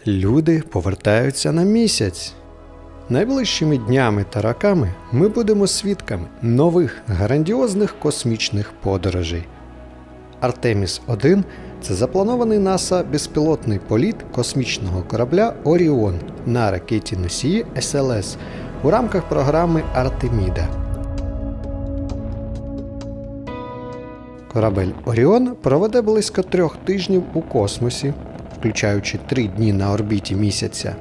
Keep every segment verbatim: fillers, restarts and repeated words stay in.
Люди повертаються на місяць. Найближчими днями та роками ми будемо свідками нових грандіозних космічних подорожей. Артеміс один – це запланований НАСА безпілотний політ космічного корабля «Оріон» на ракеті-носії ес ел ес у рамках програми «Артеміда». Корабель «Оріон» проведе близько трьох тижнів у космосі, включаючи три дні на орбіті місяця.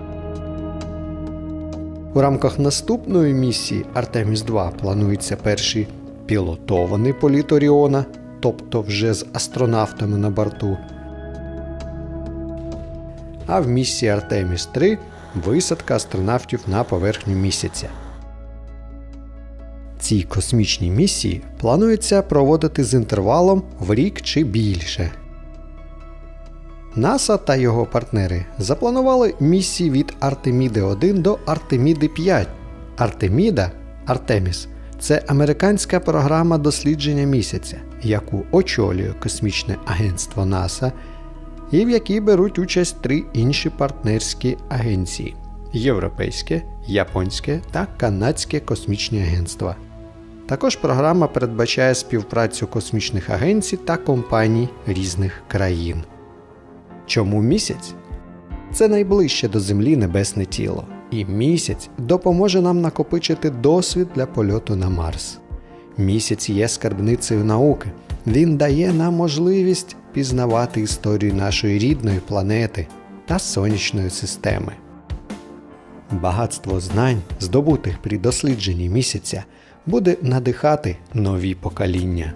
У рамках наступної місії Артеміс два планується перший пілотований політ Оріона, тобто вже з астронавтами на борту. А в місії Артеміс три висадка астронавтів на поверхню місяця. Ці космічні місії планується проводити з інтервалом в рік чи більше. НАСА та його партнери запланували місії від Артеміди один до Артеміди п'ять. Артеміда – Артеміс – це американська програма дослідження місяця, яку очолює космічне агентство НАСА і в якій беруть участь три інші партнерські агенції – Європейське, Японське та Канадське космічні агентства. Також програма передбачає співпрацю космічних агенцій та компаній різних країн. Чому місяць? Це найближче до Землі небесне тіло, і місяць допоможе нам накопичити досвід для польоту на Марс. Місяць є скарбницею науки. Він дає нам можливість пізнавати історію нашої рідної планети та сонячної системи. Багатство знань, здобутих при дослідженні місяця, буде надихати нові покоління.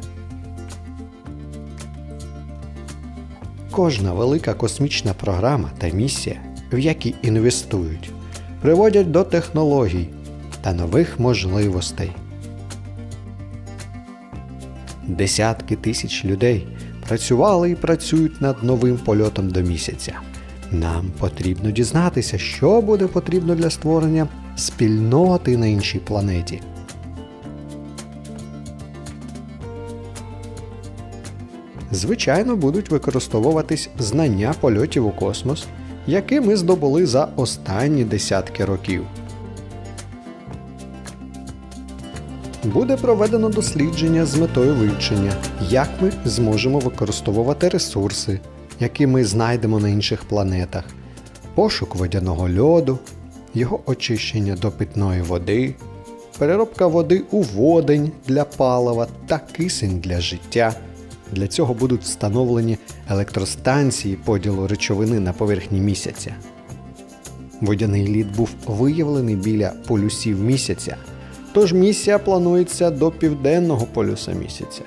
Кожна велика космічна програма та місія, в які інвестують, приводять до технологій та нових можливостей. Десятки тисяч людей працювали і працюють над новим польотом до місяця. Нам потрібно дізнатися, що буде потрібно для створення спільноти на іншій планеті. Звичайно, будуть використовуватись знання польотів у космос, які ми здобули за останні десятки років. Буде проведено дослідження з метою вивчення, як ми зможемо використовувати ресурси, які ми знайдемо на інших планетах, пошук водяного льоду, його очищення до питної води, переробка води у водень для палива та кисень для життя. Для цього будуть встановлені електростанції поділу речовини на поверхні місяця. Водяний лід був виявлений біля полюсів місяця, тож місія планується до південного полюса місяця.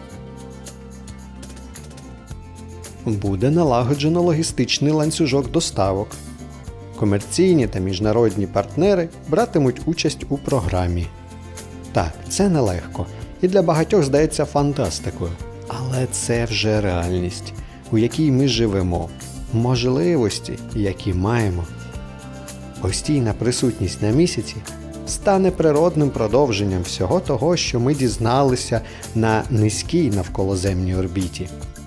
Буде налагоджено логістичний ланцюжок доставок. Комерційні та міжнародні партнери братимуть участь у програмі. Так, це нелегко і для багатьох здається фантастикою. Але це вже реальність, у якій ми живемо, можливості, які маємо. Постійна присутність на місяці стане природним продовженням всього того, що ми дізналися на низькій навколоземній орбіті.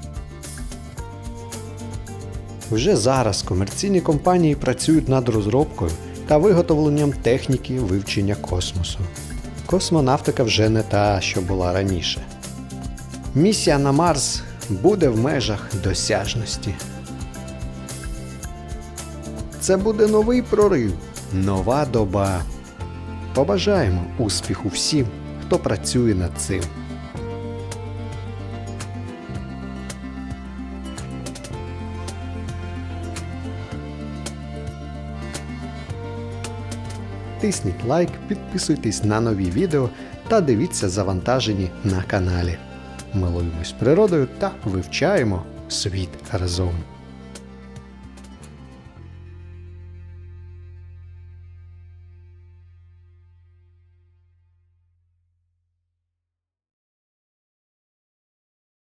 Вже зараз комерційні компанії працюють над розробкою та виготовленням техніки вивчення космосу. Космонавтика вже не та, що була раніше. Місія на Марс буде в межах досяжності. Це буде новий прорив, нова доба. Побажаємо успіху всім, хто працює над цим. Тисніть лайк, підписуйтесь на нові відео та дивіться завантажені на каналі. Милуємось природою та вивчаємо світ разом.